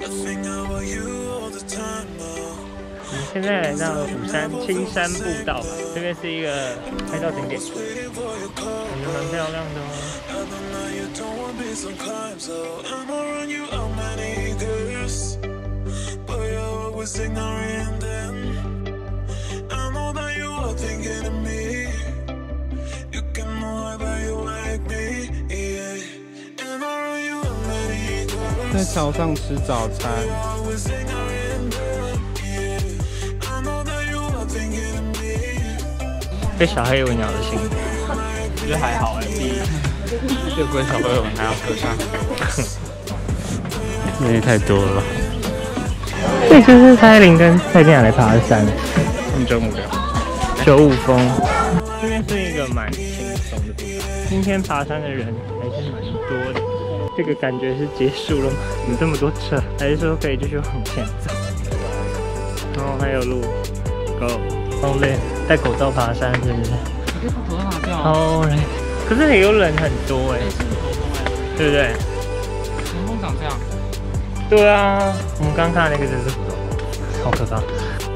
我们现在来到虎山青山步道吧，这边是一个拍照景点，感觉蛮漂亮的哦。 在桥上吃早餐。 被小黑有鸟的心， 我觉得还好哎，比又不跟小朋友们还要可上。那也太多了吧？ 这就是蔡依林跟蔡健雅来爬的山， 他们956。 95峰。这边是一个蛮轻松的地方，今天爬山的人还是蛮多的。这个感觉是结束了吗？怎么这么多车？还是说可以继续往前走？然后还有路 ，Go， 好累，戴口罩爬山是不是？ 可以把口罩拿掉。 好累，可是也有人很多哎，对不对？ 屏风长这样。 对啊，我们刚看那个真是好可怕。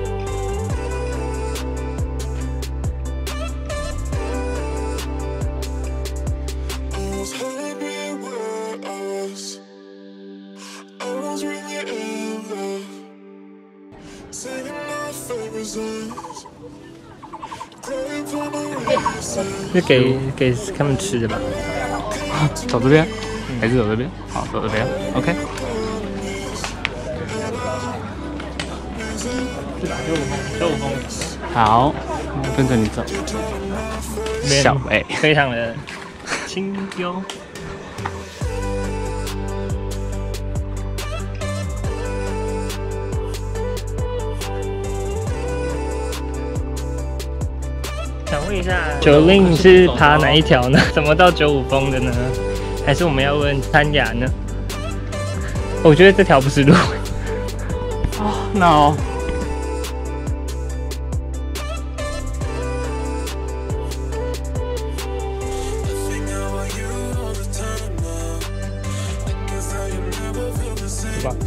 是给他们吃的吧？ 走这边，还是走这边？好，走这边。OK。 95峰。 好，跟着你走。小A， 非常的清幽。想问一下，90你是爬哪一条呢？怎么到95峰的呢？还是我们要问潘雅呢？我觉得这条不是路。 哦 ，no。 是吧？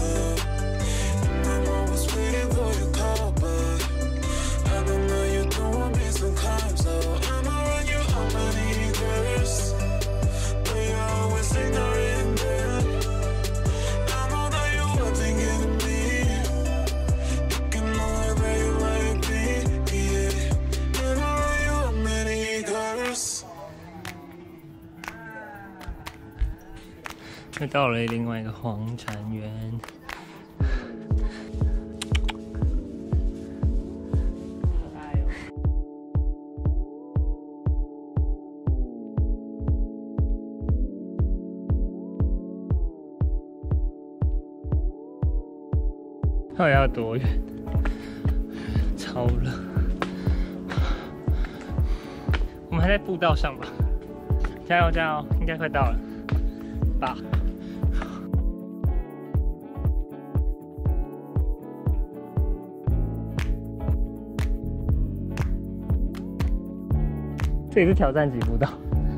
又到了另外一个黄禅园，到底要多远？超热！我们还在步道上吧？加油加油，应该快到了吧？这也是挑战级步道。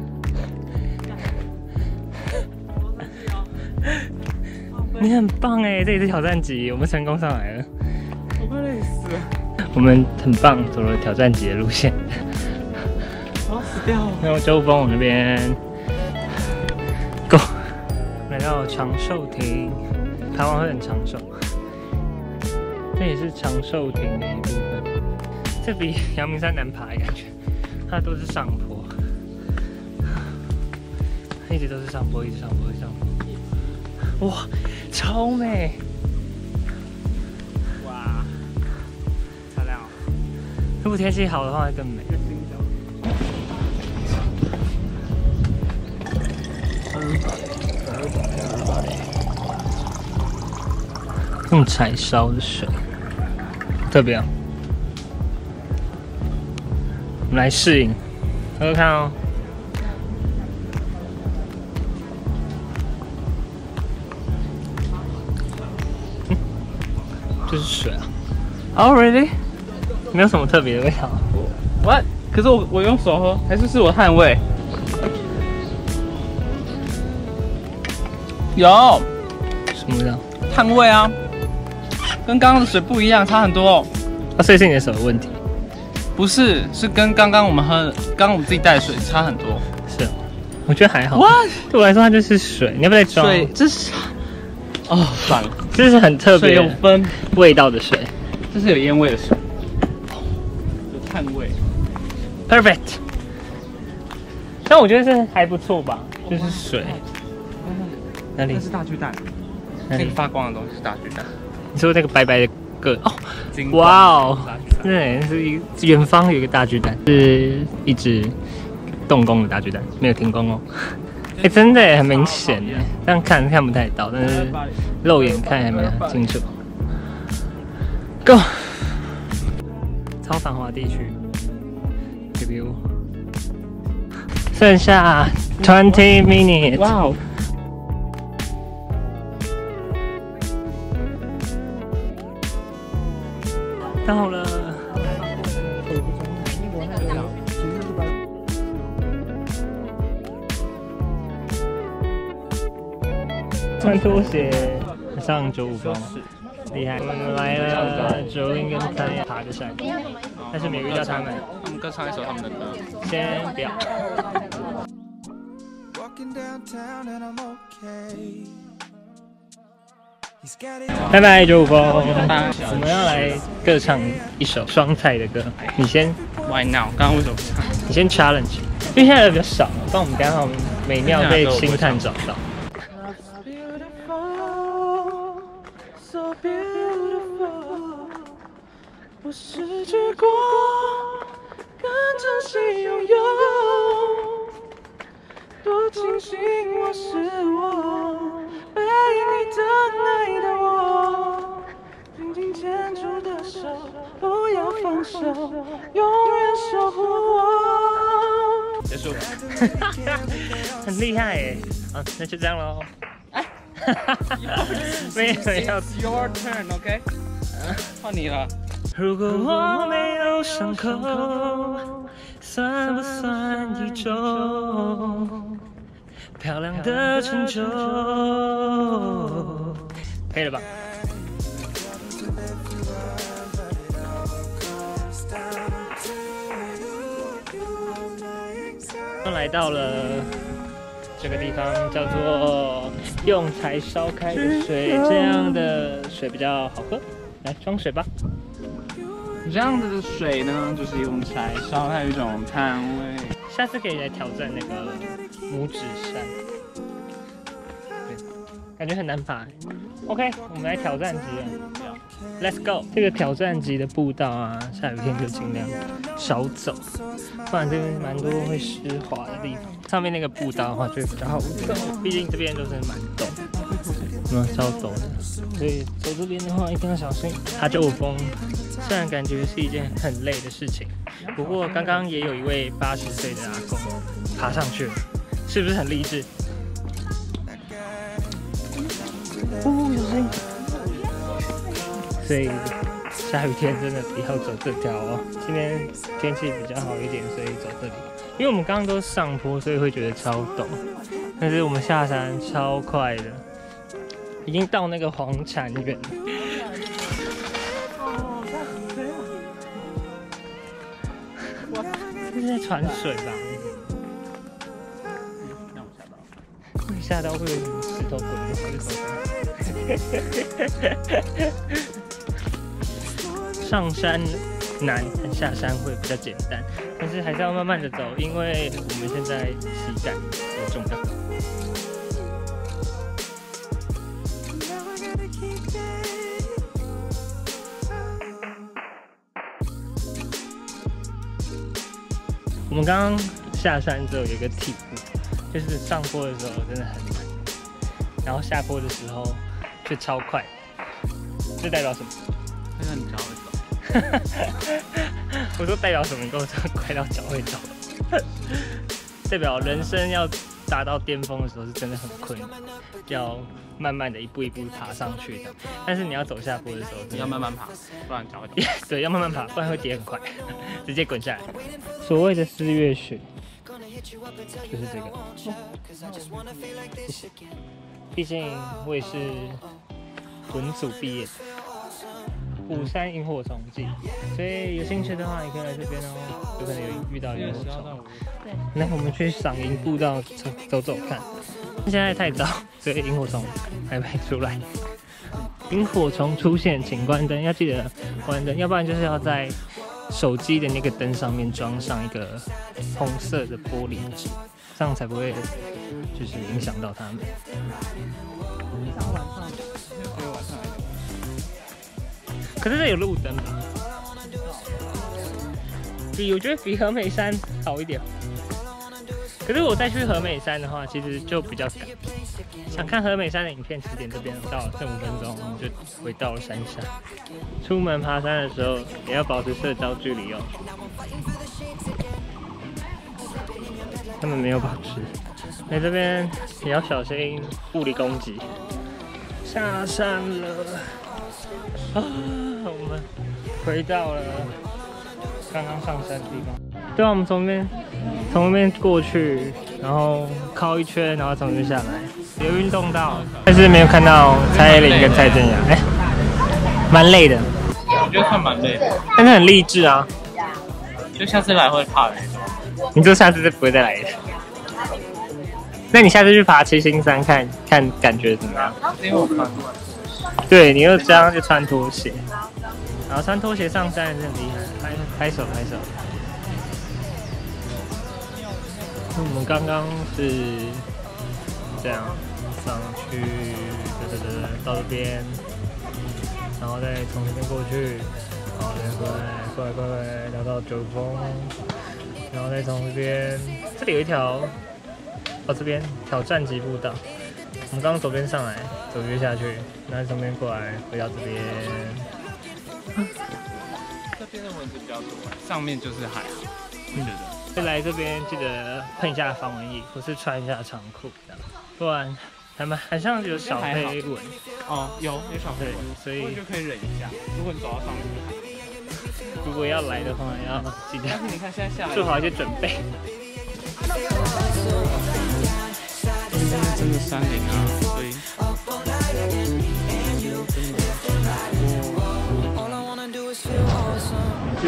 你很棒哎，这也是挑战级，我们成功上来了。 我快累死了。 我们很棒，走了挑战级的路线。 我要死掉了。 然后95峰那边 ，Go， 来到长寿亭，爬完会很长寿。这也是长寿亭的一部分。这比阳明山难爬，感觉它都是上坡，一直都是上坡，一直上坡，一直上坡。哇，超美！ 哇，漂亮！ 如果天气好的话，会更美。用柴烧的水，特别啊！我们来试饮，喝喝看哦。就是水啊。Oh really？ 没有什么特别的味道。 What？ 可是我用手喝，还是我汗味？有。 什么味道？ 汗味啊，跟刚刚的水不一样，差很多哦。 所以是你的手有问题？ 不是，是跟刚刚我们自己带的水差很多。 是哦，我觉得还好。哇，对我来说它就是水，你要不要再装？ 水，这是哦，算了， 这是很特别有分味道的水， 这是有烟味的水，有碳味。 Perfect。但我觉得是还不错吧，就是水。哪里？ 那是大巨蛋。 那里发光的东西是大巨蛋。 你说那个白白的个哦，哇哦，对，是远方有一个大巨蛋，是一直动工的大巨蛋，没有停工哦。哎，真的很明显的，这样看不太到，但是肉眼看还没有清楚。Go， 超繁华地区 ，review， 剩下20 minutes。哇哦！到了。穿拖鞋上95峰，厉害！我们来了，Jolin跟3爬着山，但是没遇到他们。 他们各唱一首他们的歌。 先不要。拜拜95峰，我们要来各唱一首双菜的歌。你先 Why now？ 刚刚为什么不唱？ 你先 challenge， 因为现在人比较少，帮我们刚好美妙被星探找到。我失去过，更珍惜拥有。多庆幸我是我，被你等待的我，紧紧牵住的手，不要放手，永远守护我。 结束。 很厉害耶！好，那就这样喽。没有要 It's your turn, OK？ 换你了。 如果我没有伤口，算不算一种漂亮的成就？可以了吧？来到了这个地方，叫做用柴烧开的水，这样的水比较好喝。来装水吧。 这样子的水呢，就是用柴烧，还有一种碳味。 下次可以来挑战那个拇指山，对，感觉很难爬。OK， 我们来挑战级了 ，Let's go！ 这个挑战级的步道啊，下雨天就尽量少走，不然这边蛮多会湿滑的地方。上面那个步道的话就会比较好走，毕竟这边都是蛮陡，超陡的，所以走这边的话一定要小心。它95峰。虽然感觉是一件很累的事情，不过刚刚也有一位80岁的阿公爬上去了，是不是很励志？有声音。所以下雨天真的不要走这条哦。今天天气比较好一点，所以走这里。因为我们刚刚都上坡，所以会觉得超陡，但是我们下山超快的，已经到那个黄禅园了。这是在传水吧？ 让我吓到。 会吓到会有什么石头滚到头上。上山难，下山会比较简单，但是还是要慢慢的走，因为我们现在膝盖有重量。我们刚刚下山之后有一个体悟，就是上坡的时候真的很慢，然后下坡的时候却超快，这代表什么？ 代表你脚会走。 我说代表什么？你跟我说快到脚会走，代表人生要达到巅峰的时候是真的很困难，要慢慢的一步一步爬上去的。但是你要走下坡的时候， 你要慢慢爬，不然脚会走。 对，要慢慢爬，不然会跌很快，直接滚下来。所谓的4月雪，就是这个。谢谢。毕竟我也是文组毕业的，虎山萤火虫季，所以有兴趣的话，你可以来这边哦，有可能有遇到萤火虫。对，那我们去赏萤步道走走看。现在太早，所以萤火虫还没出来。萤火虫出现，请关灯，要记得关灯，要不然就是要在手机的那个灯上面装上一个红色的玻璃纸，这样才不会就是影响到他们。可是这有路灯吧？我觉得比和美山好一点。可是我再去和美山的话，其实就比较赶。想看和美山的影片，10点这边到了，剩5分钟，我们就回到了山下。出门爬山的时候，也要保持社交距离哦。他们没有保持，在这边也要小心物理攻击。下山了，啊，我们回到了刚刚上山的地方。对啊，我们从那边过去，然后靠一圈，然后从这边下来，有运动到，但是没有看到蔡依林跟蔡健雅，哎，蛮累的。 我觉得算蛮累的， 但是很励志啊。 就下次来会怕的那种。 你就下次就不会再来了。那你下次去爬七星山看看感觉怎么样？ 因为我穿拖鞋。 对，你又这样就穿拖鞋，然后穿拖鞋上山也是很厉害，拍手拍手。我们刚刚是这样上去，到这边，然后再从这边过去，然后再过来，聊到九峰，然后再从这边，这里有一条，这边挑战级步道，我们刚刚左边上来，走约下去，然后从这边过来，回到这边。 这边的蚊子比较多，上面就是还好，我觉得。 来这边记得喷一下防蚊液，或是穿一下长裤，不然还像有小飞蚊。 哦，有小飞蚊， 所以就可以忍一下。如果你走到上面， 如果要来的话，要记得。 但是你看现在下来， 做好一些准备。 这边是真的山林啊，所以。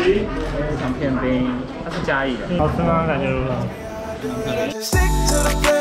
长片冰，它是嘉义的，好吃吗？感觉如何？